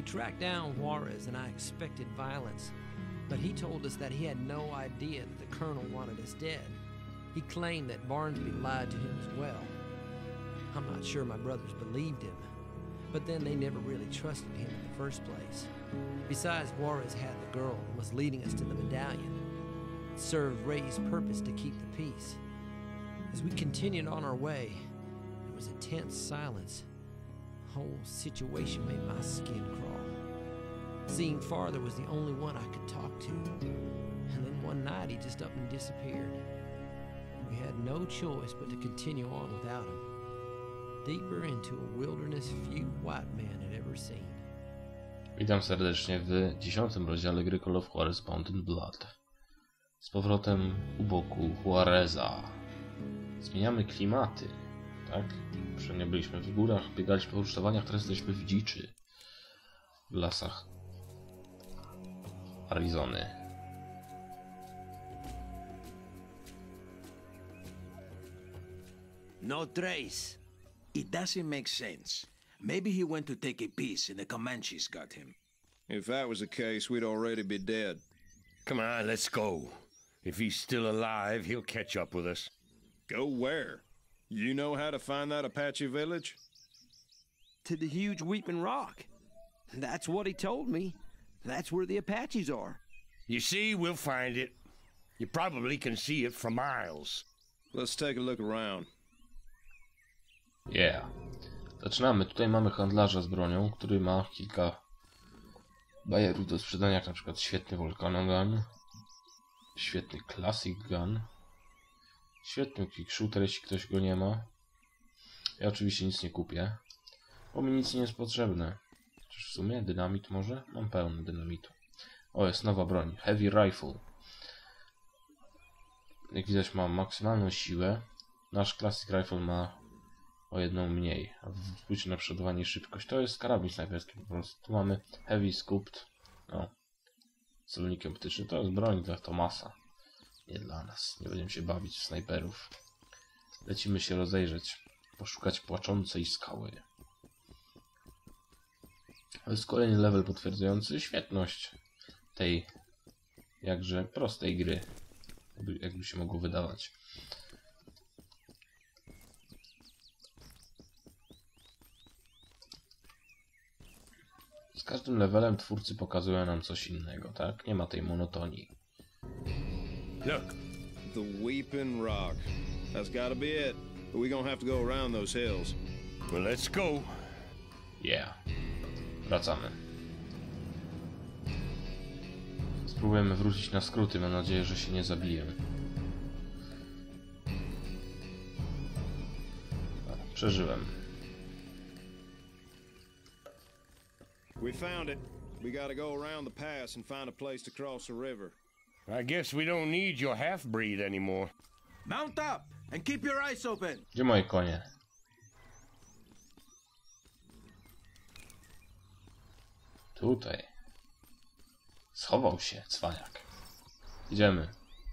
tracked down Juarez and I expected violence, but he told us that he had no idea that the colonel wanted us dead. He claimed that Barnsby lied to him as well. I'm not sure my brothers believed him, but then they never really trusted him in the first place. Besides, Juarez had the girl and was leading us to the medallion. It served Ray's purpose to keep the peace. As we continued on our way, there was a tense silence. The whole situation made my skin crawl. Seeing Father was the only one I could talk to. And then one night he just up and disappeared. We had no choice but to continue on without him. Deeper into a wilderness few white men had ever seen. Witam serdecznie w 10. rozdziale gry Call of Juarez Bound in Blood. Z powrotem u boku Juareza. Zmieniamy klimaty, tak? Przynajmniej byliśmy w górach, biegaliśmy po rusztowaniach, teraz jesteśmy w dziczy. W lasach Arizony. No trace. It doesn't make sense. Maybe he went to take a piece and the Comanches got him. If that was the case, we'd already be dead. Come on, let's go. If he's still alive, he'll catch up with us. Go where? You know how to find that Apache village? To the huge Weeping Rock. That's what he told me. That's where the Apaches are. You see, we'll find it. You probably can see it for miles. Let's take a look around. Yeah. Zaczynamy. Tutaj mamy handlarza z bronią, który ma kilka bajerów do sprzedania, jak na przykład świetny Volcano Gun, świetny Classic Gun, świetny Quick Shooter, jeśli ktoś go nie ma. Ja oczywiście nic nie kupię, bo mi nic nie jest potrzebne. Chociaż w sumie dynamit może? Mam pełno dynamitu. O, jest nowa broń. Heavy Rifle. Jak widać, mam maksymalną siłę. Nasz Classic Rifle ma o jedną mniej. A wróć na przodowanie i szybkość. To jest karabin snajperski po prostu. Tu mamy Heavy Scooped. No. Celownikiem optycznym. To jest broń dla Thomasa. Nie dla nas. Nie będziemy się bawić w snajperów. Lecimy się rozejrzeć. Poszukać płaczącej skały. To jest kolejny level potwierdzający świetność tej jakże prostej gry. Jakby się mogło wydawać. Z każdym levelem twórcy pokazują nam coś innego, tak? Nie ma tej monotonii. Look. The Weeping Rock. That's gotta be it. But we're gonna have to go around those hills. Well, let's go. Yeah. Wracamy. Spróbujemy wrócić na skróty. Mam nadzieję, że się nie zabiję. Przeżyłem. We found it. We gotta go around the pass and find a place to cross the river. I guess we don't need your half-breed anymore. Mount up and keep your eyes open. Gdzie moje konie? Tutaj. Schował się, cwaniak. Idziemy.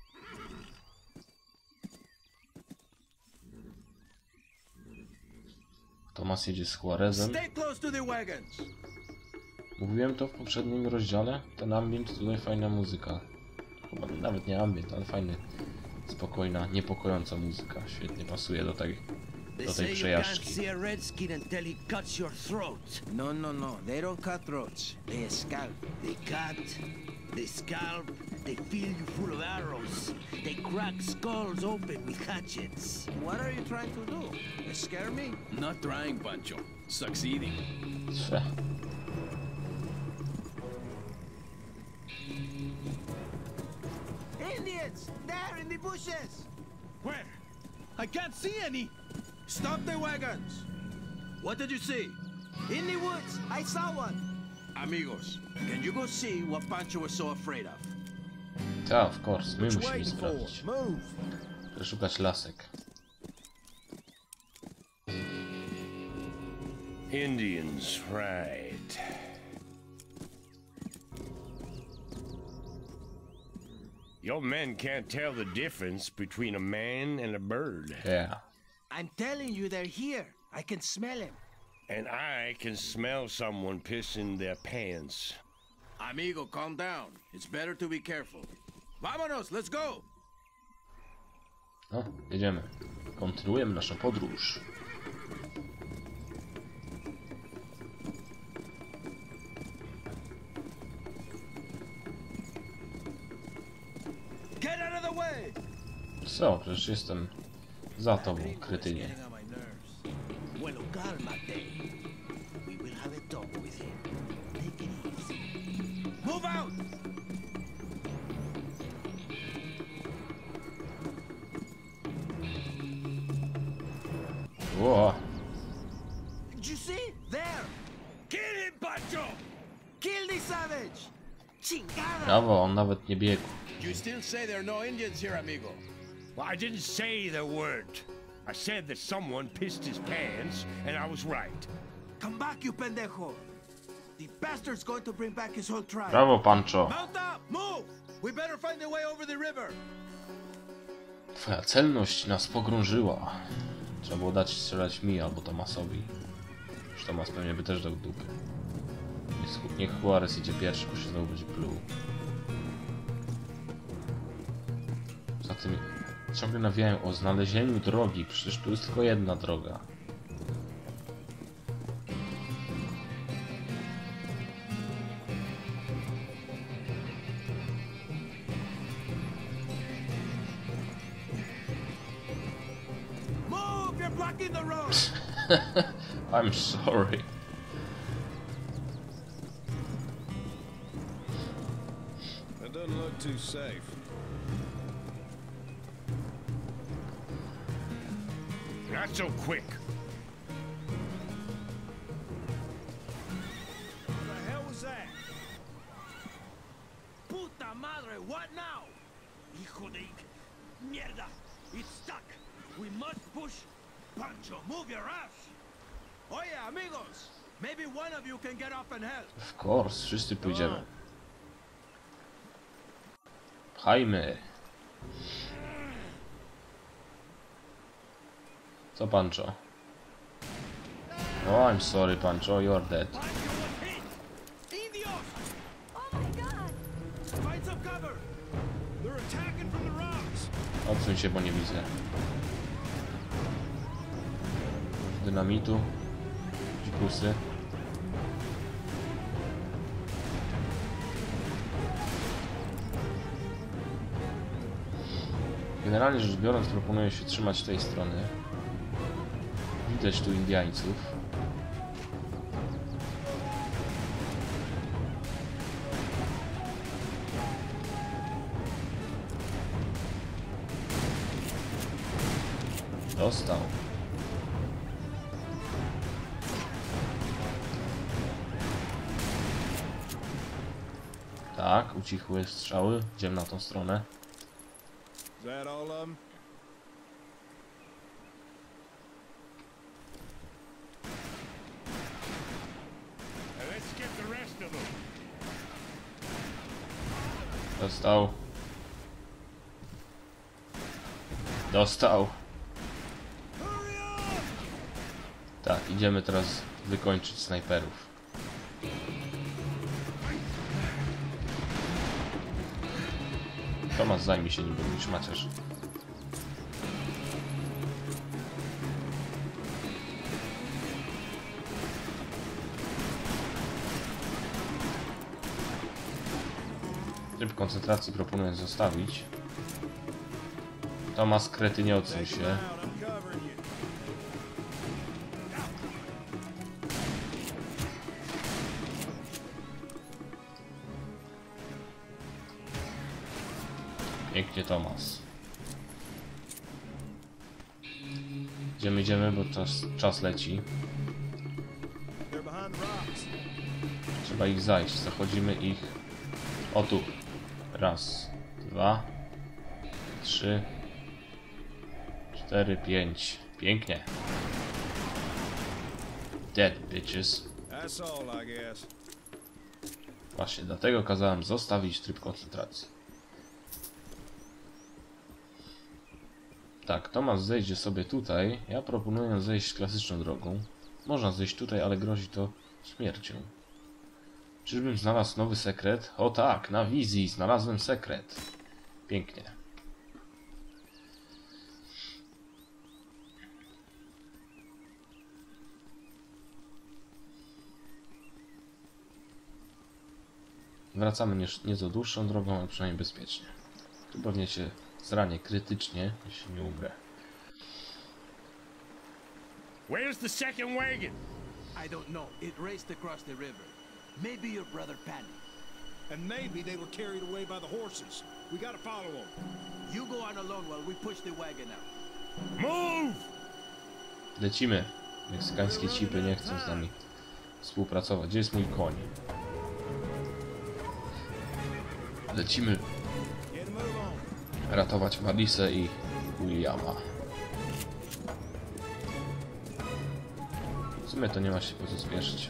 Tomas jedzie z Juarezem. Stay close to the wagons. Mówiłem to w poprzednim rozdziale. Ten ambient, tutaj fajna muzyka. Chyba nawet nie ambient, ale fajny, spokojna, niepokojąca muzyka. Świetnie pasuje do tej przejażdżki. No, no, no. They don't cut throats. They scalp. They cut, they scalp, they fill you full of arrows. They crack skulls open with hatchets. What are you trying to do? Scare me? Not trying, Pancho. Succeeding. Indians! There in the bushes! Where? I can't see any. Stop the wagons! What did you see? In the woods! I saw one! Amigos, can you go see what Pancho was so afraid of? Tak, of course, my musimy sprawdzić. Przeszukać lasek. Indians, right. Your men can't tell the difference between a man and a bird. Yeah. I'm telling you, they're here. I can smell him. And I can smell someone pissing their pants. Amigo, calm down. It's better to be careful. Vámonos, let's go! No, jedziemy. Kontynuujemy naszą podróż. Get out of the way! Co? Przecież jestem za tobą, kretynie. Getting on my nerves. Bueno, cálmate. We will have a talk with him. Take it easy. Move out! Ło! Did you see? There! Get him, Pancho! Kill the savage! Chingada! Brawo, on nawet nie biegł. You still say there are no Indians here, amigo? Well, I didn't say there weren't. I said that someone pissed his pants, and I was right. Come back, you pendejo! The bastard's going to bring back his whole tribe. Brawo, Pancho. Mount up! Move! We better find a way over the river. Twoja celność nas pogrążyła. Trzeba było dać strzelać mi albo Tomasowi. Już Tomas pewnie by też dał dupy. Niech Juarez idzie pierwszy, bo się znowu będzie pluł. Poza tym ciągle nawijają o znalezieniu drogi. Przecież tu jest tylko jedna droga. Move! You're blocking the road! I'm sorry. That doesn't look too safe. Not so quick. What the hell was that? Puta madre, what now? Hijo de... Mierda! It's stuck! We must push! Pancho, move your ass! Oye, amigos! Maybe one of you can get up and help. Of course, wszyscy pójdziemy. Pchajmy. Co, Pancho? Oh, I'm sorry, Pancho, you're dead. Pancho was hit! Indios! Oh my god! Find some cover! They're attacking from the rocks! Odsuń się, bo nie widzę. Dynamitu. Dzikusy. Generalnie rzecz biorąc, proponuję się trzymać tej strony. Widać tu Indiańców. Dostał. Tak, ucichły strzały. Idziemy na tą stronę. Is that all of them? Now let's get the rest of them. Dostał. Dostał. Tak, idziemy teraz wykończyć snajperów. Tomas, zajmij się nim, bo mi szmaciarz. Tryb koncentracji proponuję zostawić. Tomas, krety, nie odsuń się. Out, I'm covering you. Pięknie, Tomas. Idziemy, bo czas leci. They're behind the rocks. Trzeba ich zajść. Zachodzimy ich. O tu. Raz, 2, 3, 4, 5. Pięknie. Dead bitches. That's all, I guess. Właśnie dlatego kazałem zostawić tryb koncentracji. Tak, Tomas zejdzie sobie tutaj. Ja proponuję zejść klasyczną drogą. Można zejść tutaj, ale grozi to śmiercią. Czyżbym znalazł nowy sekret? O tak, na wizji znalazłem sekret. Pięknie. Wracamy nieco dłuższą drogą, ale przynajmniej bezpiecznie. Tu pewnie się zranię krytycznie, jeśli nie umrę. Where's the second wagon? I don't know. It raced across the river. Maybe your brother panicked. And maybe they were carried away by the horses. We gotta follow them. You go on alone while we push the wagon out. Move! Lecimy. Meksykańskie cipy nie chcą z nami współpracować. Gdzie jest mój koń? Lecimy Get a move on. ratować Marisę i Williama. W sumie to nie ma się po co spieszyć.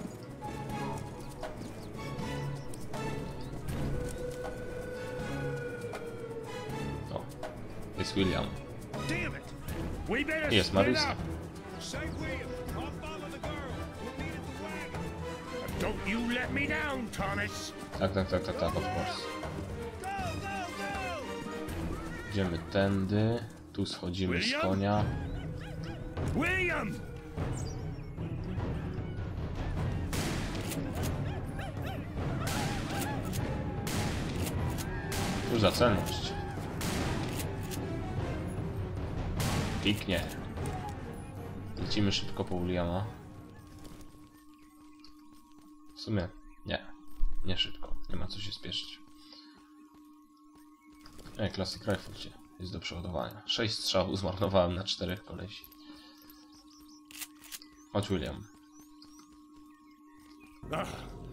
O, jest William. Damn it! We better Jest split Marysa. up. Say William, I'll follow the girl. We'll meet at the wagon. Don't you let me down, Thomas. Tak, of course. Go, go, go! Idziemy tędy. Tu schodzimy z konia. William! Tu za cenność. Piknie. Lecimy szybko po Williama. W sumie nie. Nie szybko. Nie ma co się spieszyć. Classic Rifle jest do przeładowania. 6 strzałów zmarnowałem na 4 kolesi. Chodź, William.